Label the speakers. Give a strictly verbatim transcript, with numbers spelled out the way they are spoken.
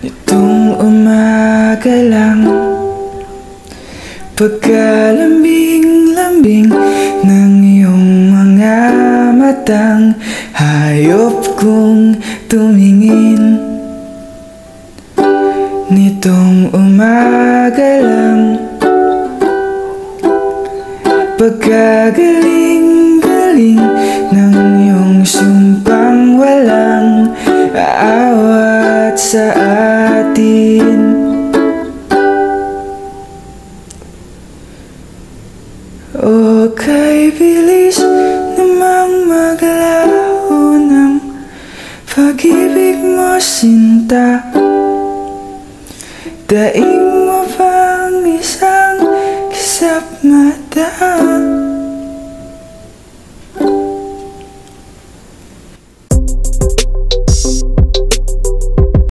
Speaker 1: Itong umaga lang, pagkalambing-lambing ng iyong mga matang, hayop kong tumingin. Nitong umaga lang, pagkagaling-galing ng iyong sumpang walang aawat sa atin. O kay bilis namang maglaho ng pag-ibig mo, sinta. Daing mo bang isang kisap mata?